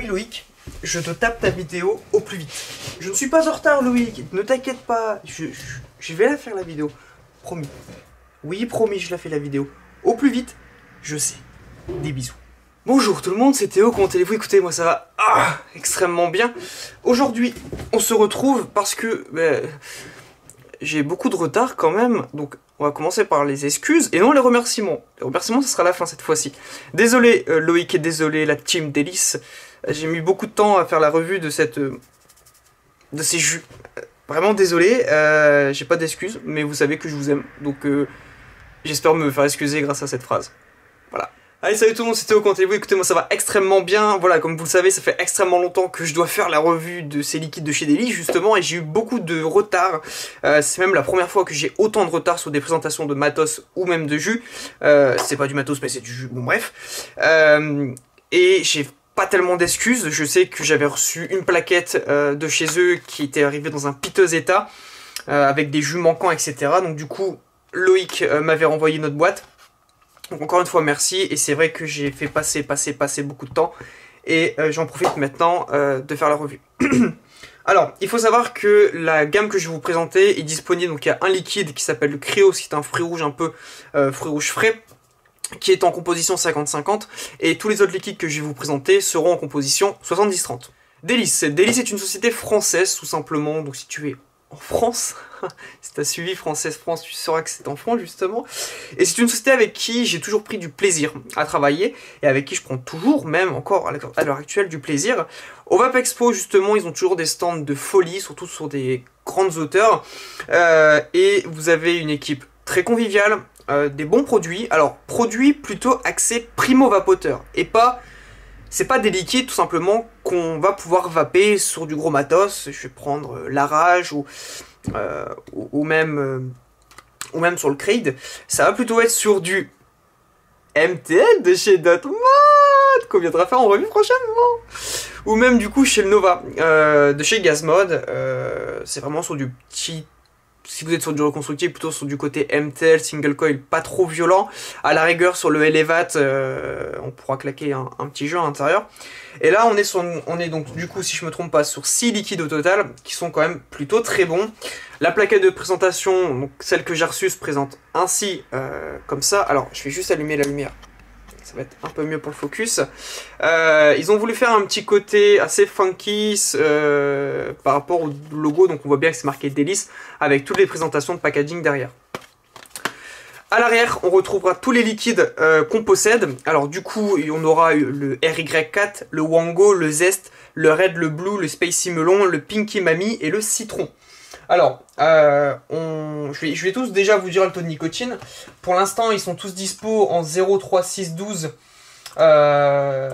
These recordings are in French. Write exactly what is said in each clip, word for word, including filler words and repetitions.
Loïc, je te tape ta vidéo au plus vite. Je ne suis pas en retard Loïc, ne t'inquiète pas, je, je, je vais la faire la vidéo, promis. Oui, promis, je la fais la vidéo. Au plus vite, je sais. Des bisous. Bonjour tout le monde, c'est Théo, comment allez-vous? Écoutez, moi ça va ah, extrêmement bien. Aujourd'hui, on se retrouve parce que bah, j'ai beaucoup de retard quand même, donc on va commencer par les excuses et non les remerciements. Les remerciements, ce sera la fin cette fois-ci. Désolé euh, Loïc et désolé la team d'Hélice, j'ai mis beaucoup de temps à faire la revue de cette euh, de ces jus. Vraiment désolé, euh, j'ai pas d'excuses, mais vous savez que je vous aime, donc euh, j'espère me faire excuser grâce à cette phrase. Voilà. Allez, salut tout le monde, c'est Théo, comment allez-vous? Écoutez, moi ça va extrêmement bien. Voilà, comme vous le savez, ça fait extrêmement longtemps que je dois faire la revue de ces liquides de chez Deli, justement, et j'ai eu beaucoup de retard. Euh, c'est même la première fois que j'ai autant de retard sur des présentations de matos ou même de jus. Euh, c'est pas du matos, mais c'est du jus, bon bref. Euh, et j'ai pas tellement d'excuses. Je sais que j'avais reçu une plaquette euh, de chez eux qui était arrivée dans un piteux état, euh, avec des jus manquants, et cetera. Donc du coup, Loïc euh, m'avait renvoyé notre boîte. Donc encore une fois merci, et c'est vrai que j'ai fait passer, passer, passer beaucoup de temps, et euh, j'en profite maintenant euh, de faire la revue. Alors, il faut savoir que la gamme que je vais vous présenter est disponible, donc il y a un liquide qui s'appelle le Cryos, qui est un fruit rouge un peu, euh, fruit rouge frais, qui est en composition cinquante cinquante, et tous les autres liquides que je vais vous présenter seront en composition soixante-dix trente. Délice, Délice est une société française tout simplement, donc si tu es en France, si tu as suivi Française France, tu sauras que c'est en France justement. Et c'est une société avec qui j'ai toujours pris du plaisir à travailler, et avec qui je prends toujours, même encore à l'heure actuelle, du plaisir. Au Vap Expo justement, ils ont toujours des stands de folie, surtout sur des grandes hauteurs. Euh, et vous avez une équipe très conviviale, euh, des bons produits. Alors, produits plutôt axés primo-vapoteur, et pas... C'est pas des liquides tout simplement qu'on va pouvoir vaper sur du gros matos. Je vais prendre euh, la Rage ou, euh, ou, ou même euh, ou même sur le Creed. Ça va plutôt être sur du M T L de chez Dotmod qu'on viendra faire en revue prochainement. Ou même du coup chez le Nova euh, de chez Gazmod. Euh, C'est vraiment sur du petit... Si vous êtes sur du reconstructible, plutôt sur du côté M T L, single coil, pas trop violent. À la rigueur, sur le Elevate, euh, on pourra claquer un, un petit jeu à l'intérieur. Et là, on est, sur, on est donc, du coup, si je me trompe pas, sur six liquides au total, qui sont quand même plutôt très bons. La plaquette de présentation, donc celle que j'ai reçue, se présente ainsi, euh, comme ça. Alors, je vais juste allumer la lumière. Ça va être un peu mieux pour le focus. Euh, ils ont voulu faire un petit côté assez funky euh, par rapport au logo, donc on voit bien que c'est marqué Délice, avec toutes les présentations de packaging derrière. À l'arrière, on retrouvera tous les liquides euh, qu'on possède. Alors du coup, on aura le R Y quatre, le Wango, le Zest, le Red, le Blue, le Spicy Melon, le Pinky Mami et le Citron. Alors, euh, on... je, vais, je vais tous déjà vous dire le taux de nicotine. Pour l'instant, ils sont tous dispo en zéro, trois, six, douze euh,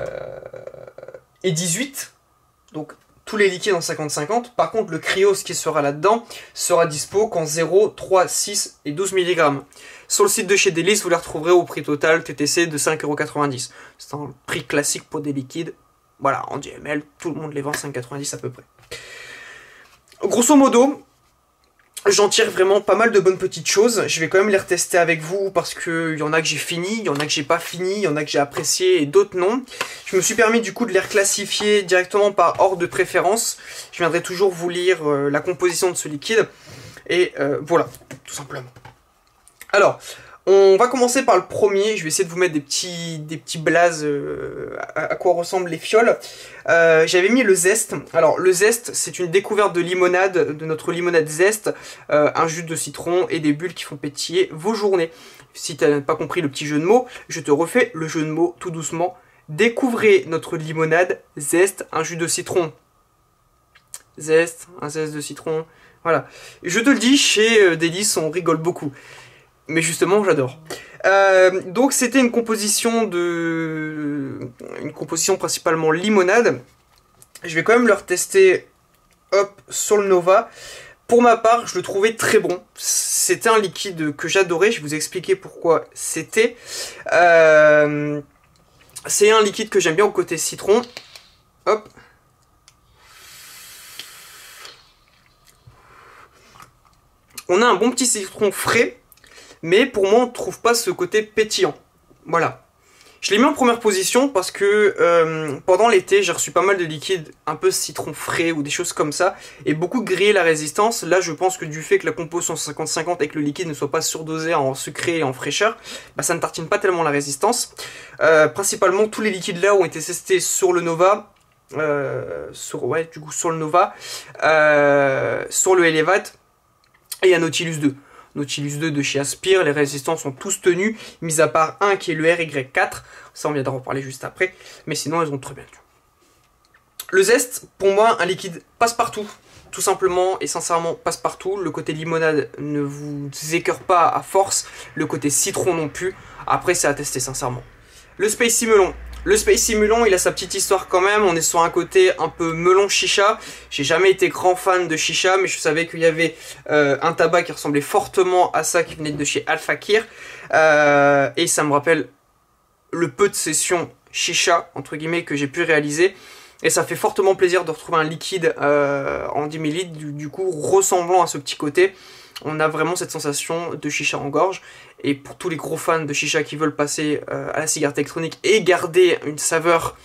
et dix-huit. Donc, tous les liquides en cinquante cinquante. Par contre, le Cryos qui sera là-dedans sera dispo qu'en zéro, trois, six et douze milligrammes. Sur le site de chez Délice, vous les retrouverez au prix total T T C de cinq euros quatre-vingt-dix. C'est un prix classique pour des liquides. Voilà, en dix millilitres, tout le monde les vend cinq euros quatre-vingt-dix à peu près. Grosso modo, j'en tire vraiment pas mal de bonnes petites choses. Je vais quand même les retester avec vous parce qu'il y en a que j'ai fini, il y en a que j'ai pas fini, il y en a que j'ai apprécié et d'autres non. Je me suis permis du coup de les reclassifier directement par ordre de préférence. Je viendrai toujours vous lire euh, la composition de ce liquide. Et euh, voilà, tout simplement. Alors, on va commencer par le premier. Je vais essayer de vous mettre des petits, des petits blazes euh, à, à quoi ressemblent les fioles. Euh, J'avais mis le Zest. Alors, le Zest, c'est une découverte de limonade, de notre limonade Zest. Euh, un jus de citron et des bulles qui font pétiller vos journées. Si tu n'as pas compris le petit jeu de mots, je te refais le jeu de mots tout doucement. Découvrez notre limonade Zest, un jus de citron. Zest, un zeste de citron. Voilà. Je te le dis, chez euh, Délice, on rigole beaucoup. Mais justement, j'adore. Euh, donc, c'était une composition de... Une composition principalement limonade. Je vais quand même le retester, hop, sur le Nova. Pour ma part, je le trouvais très bon. C'était un liquide que j'adorais. Je vais vous expliquer pourquoi c'était. Euh, c'est un liquide que j'aime bien au côté citron. Hop. On a un bon petit citron frais. Mais pour moi, on ne trouve pas ce côté pétillant. Voilà. Je l'ai mis en première position parce que euh, pendant l'été, j'ai reçu pas mal de liquides un peu citron frais ou des choses comme ça, et beaucoup grillé la résistance. Là, je pense que du fait que la compo soit cinquante cinquante et que le liquide ne soit pas surdosé en sucré et en fraîcheur, bah, ça ne tartine pas tellement la résistance. Euh, principalement, tous les liquides là ont été testés sur le Nova, euh, sur, ouais, du coup, sur le Nova, euh, sur le Elevate et à Nautilus deux. Nautilus deux de chez Aspire, les résistances sont tous tenues, mis à part un qui est le R Y quatre, ça on viendra en reparler juste après, mais sinon elles ont très bien tenu. Le zeste, pour moi, un liquide passe-partout, tout simplement et sincèrement passe-partout. Le côté limonade ne vous écœure pas à force, le côté citron non plus, après c'est à tester sincèrement. Le Spacy Melon. Le Spacy Melon, il a sa petite histoire quand même, on est sur un côté un peu melon chicha. J'ai jamais été grand fan de chicha, mais je savais qu'il y avait euh, un tabac qui ressemblait fortement à ça, qui venait de chez Al Fakir. Euh, et ça me rappelle le peu de sessions chicha, entre guillemets, que j'ai pu réaliser. Et ça fait fortement plaisir de retrouver un liquide euh, en dix millilitres, du, du coup, ressemblant à ce petit côté. On a vraiment cette sensation de chicha en gorge. Et pour tous les gros fans de chicha qui veulent passer euh, à la cigarette électronique et garder une saveur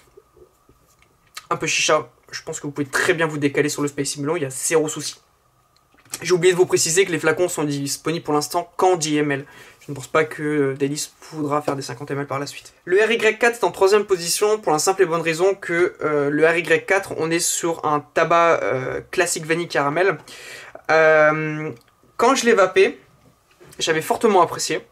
un peu chicha, je pense que vous pouvez très bien vous décaler sur le Spacy Melon, il y a zéro souci. J'ai oublié de vous préciser que les flacons sont disponibles pour l'instant qu'en dix millilitres. Je ne pense pas que Delis voudra faire des cinquante millilitres par la suite. Le R Y quatre est en troisième position pour la simple et bonne raison que euh, le R Y quatre, on est sur un tabac euh, classique vanille caramel. Euh, quand je l'ai vapé, j'avais fortement apprécié.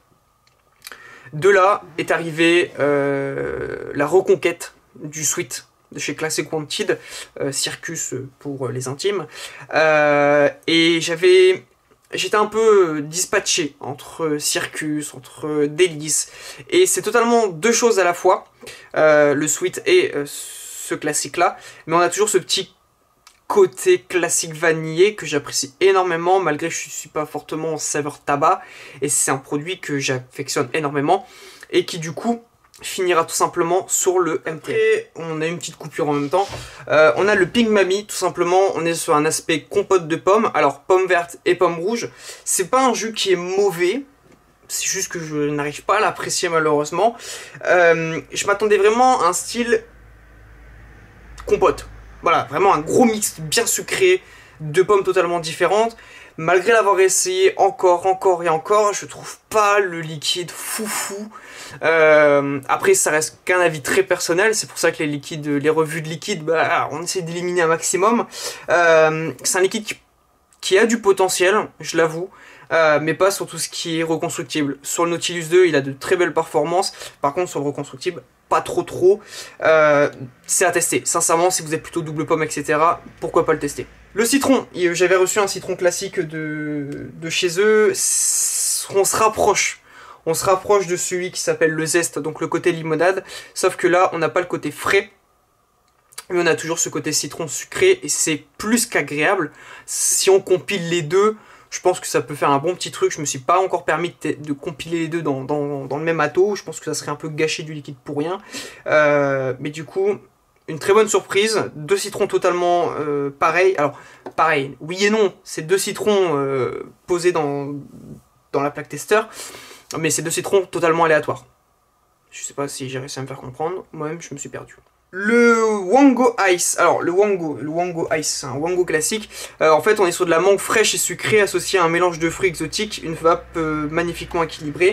De là est arrivée euh, la reconquête du sweet de chez Classic Wanted, euh, Circus pour les intimes. Euh, et j'avais... J'étais un peu dispatché entre Circus, entre Délices, et c'est totalement deux choses à la fois, euh, le sweet et euh, ce classique-là, mais on a toujours ce petit côté classique vanillé que j'apprécie énormément, malgré que je ne suis pas fortement en saveur tabac, et c'est un produit que j'affectionne énormément, et qui du coup finira tout simplement sur le M T. Et on a une petite coupure en même temps. Euh, on a le Pink Mami, tout simplement. On est sur un aspect compote de pommes. Alors, pomme verte et pomme rouge. C'est pas un jus qui est mauvais. C'est juste que je n'arrive pas à l'apprécier malheureusement. Euh, je m'attendais vraiment à un style compote. Voilà, vraiment un gros mix bien sucré, de pommes totalement différentes. Malgré l'avoir essayé encore, encore et encore, je trouve pas le liquide foufou. Euh, après, ça reste qu'un avis très personnel. C'est pour ça que les liquides, les revues de liquide, bah, on essaie d'éliminer un maximum. Euh, c'est un liquide qui, qui a du potentiel, je l'avoue. Euh, mais pas sur tout ce qui est reconstructible. Sur le Nautilus deux, il a de très belles performances. Par contre, sur le reconstructible, pas trop trop. Euh, c'est à tester. Sincèrement, si vous êtes plutôt double pomme, et cetera, pourquoi pas le tester. Le citron, j'avais reçu un citron classique de, de chez eux. On se rapproche. On se rapproche de celui qui s'appelle le zeste, donc le côté limonade. Sauf que là, on n'a pas le côté frais. Mais on a toujours ce côté citron sucré et c'est plus qu'agréable. Si on compile les deux, je pense que ça peut faire un bon petit truc. Je me suis pas encore permis de, de compiler les deux dans, dans, dans le même atto. Je pense que ça serait un peu gâcher du liquide pour rien. Euh, mais du coup, une très bonne surprise. Deux citrons totalement euh, pareils. Alors, pareil, oui et non. C'est deux citrons euh, posés dans, dans la plaque testeur. Mais c'est deux citrons totalement aléatoires. Je sais pas si j'ai réussi à me faire comprendre. Moi-même, je me suis perdu. Le Wango Ice, alors le Wango, le Wango Ice, c'est un Wango classique. Euh, en fait, on est sur de la mangue fraîche et sucrée associée à un mélange de fruits exotiques, une vape euh, magnifiquement équilibrée.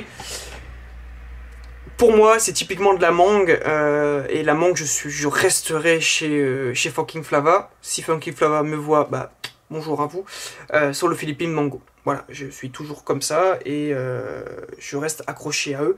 Pour moi, c'est typiquement de la mangue, euh, et la mangue, je, suis, je resterai chez, euh, chez Funky Flava. Si Funky Flava me voit, bah bonjour à vous, euh, sur le Philippine Mango. Voilà, je suis toujours comme ça et euh, je reste accroché à eux.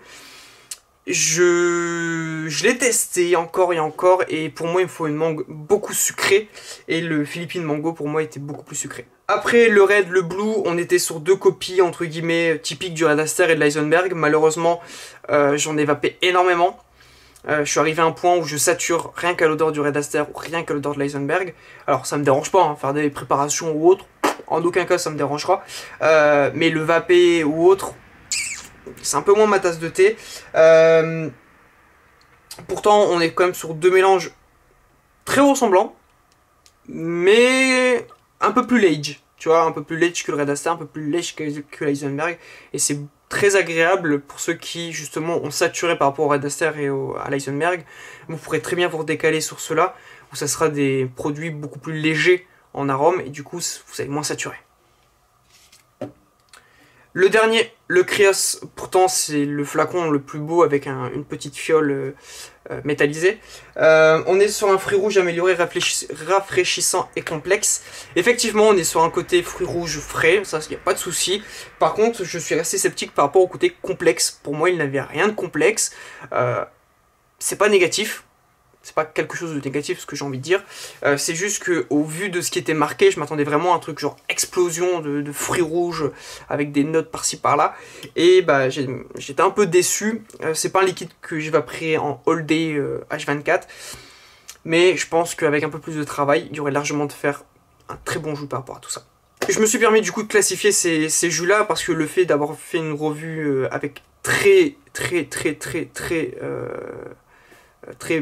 Je, je l'ai testé encore et encore et pour moi il me faut une mangue beaucoup sucrée et le Philippine Mango pour moi était beaucoup plus sucré. Après le Red, le Blue, on était sur deux copies entre guillemets typiques du Red Aster et de l'Eisenberg. Malheureusement euh, j'en ai vapé énormément. Euh, je suis arrivé à un point où je sature rien qu'à l'odeur du Red Aster ou rien qu'à l'odeur de l'Eisenberg. Alors ça me dérange pas, hein, faire des préparations ou autre, en aucun cas ça me dérangera. Euh, mais le vapé ou autre, c'est un peu moins ma tasse de thé. Euh, pourtant, on est quand même sur deux mélanges très ressemblants, mais un peu plus lage. Tu vois, un peu plus lage que le Red Aster, un peu plus lage que, que l'Eisenberg. Et c'est très agréable pour ceux qui justement ont saturé par rapport au Red Aster et au, à l'Eisenberg. Vous pourrez très bien vous redécaler sur cela, où ça sera des produits beaucoup plus légers en arôme, et du coup vous allez moins saturer. Le dernier, le Krios, pourtant c'est le flacon le plus beau avec un, une petite fiole euh, euh, métallisée. Euh, on est sur un fruit rouge amélioré, rafraîchissant et complexe. Effectivement, on est sur un côté fruit rouge frais, ça, il n'y a pas de souci. Par contre, je suis assez sceptique par rapport au côté complexe. Pour moi, il n'avait rien de complexe. Euh, c'est pas négatif. C'est pas quelque chose de négatif, ce que j'ai envie de dire. Euh, c'est juste que, au vu de ce qui était marqué, je m'attendais vraiment à un truc genre explosion de, de fruits rouges avec des notes par-ci par-là. Et bah j'étais un peu déçu. Euh, c'est pas un liquide que j'évaporerai en all day euh, H vingt-quatre. Mais je pense qu'avec un peu plus de travail, il y aurait largement de faire un très bon jus par rapport à tout ça. Je me suis permis du coup de classifier ces, ces jus-là parce que le fait d'avoir fait une revue euh, avec très très très très très euh, très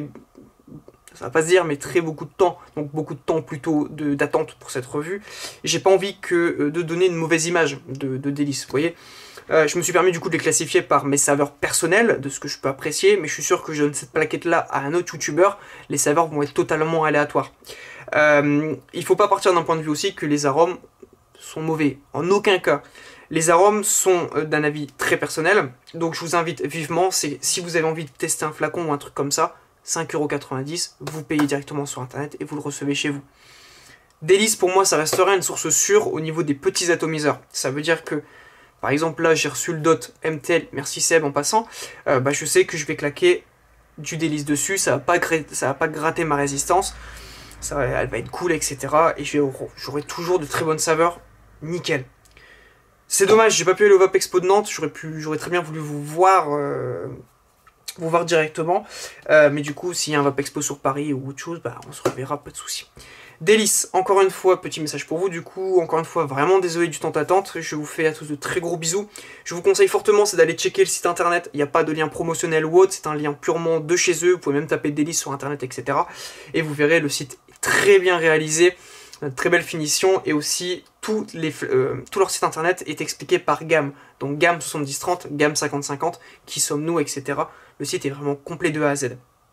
ça va pas se dire, mais très beaucoup de temps, donc beaucoup de temps plutôt d'attente pour cette revue. J'ai pas envie que euh, de donner une mauvaise image de, de Délice, vous voyez. Euh, je me suis permis du coup de les classifier par mes saveurs personnelles, de ce que je peux apprécier, mais je suis sûr que je donne cette plaquette-là à un autre youtubeur, les saveurs vont être totalement aléatoires. Euh, il faut pas partir d'un point de vue aussi que les arômes sont mauvais, en aucun cas. Les arômes sont euh, d'un avis très personnel, donc je vous invite vivement, si vous avez envie de tester un flacon ou un truc comme ça, cinq euros quatre-vingt-dix, vous payez directement sur internet et vous le recevez chez vous. Délice pour moi ça restera une source sûre au niveau des petits atomiseurs. Ça veut dire que, par exemple là j'ai reçu le dot M T L, merci Seb en passant, euh, bah, je sais que je vais claquer du Délice dessus, ça va pas, ça va pas gratter ma résistance, ça, elle va être cool et cetera. Et j'aurai toujours de très bonnes saveurs, nickel. C'est dommage, j'ai pas pu aller au Vap Expo de Nantes, j'aurais très bien voulu vous voir... Euh, vous voir directement, euh, mais du coup s'il y a un Vap Expo sur Paris ou autre chose, bah on se reverra, pas de souci. Délice, encore une fois, petit message pour vous, du coup, encore une fois, vraiment désolé du temps d'attente, je vous fais à tous de très gros bisous. Je vous conseille fortement, c'est d'aller checker le site internet, il n'y a pas de lien promotionnel ou autre, c'est un lien purement de chez eux, vous pouvez même taper Délice sur internet, et cetera. Et vous verrez, le site est très bien réalisé, très belle finition, et aussi tout, les, euh, tout leur site internet est expliqué par gamme, donc gamme soixante-dix trente, gamme cinquante cinquante, qui sommes-nous, et cetera. Le site est vraiment complet de A à Z.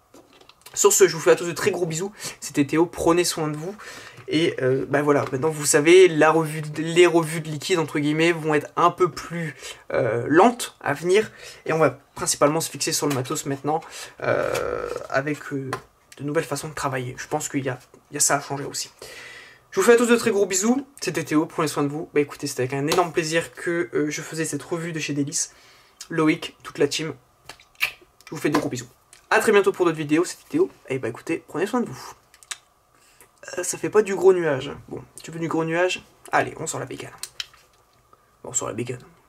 Sur ce, je vous fais à tous de très gros bisous. C'était Théo, prenez soin de vous. Et euh, bah voilà, maintenant vous savez, la revue de, les revues de liquide, entre guillemets, vont être un peu plus euh, lentes à venir. Et on va principalement se fixer sur le matos maintenant, euh, avec euh, de nouvelles façons de travailler. Je pense qu'il y a, il y a ça à changer aussi. Je vous fais à tous de très gros bisous. C'était Théo, prenez soin de vous. Bah écoutez, c'était avec un énorme plaisir que euh, je faisais cette revue de chez Délice. Loïc, toute la team. Je vous fais de gros bisous. A très bientôt pour d'autres vidéos, c'était Théo. Et bah écoutez, prenez soin de vous. Euh, ça fait pas du gros nuage. Bon, tu veux du gros nuage? Allez, on sort la bécane. Bon, on sort la bécane.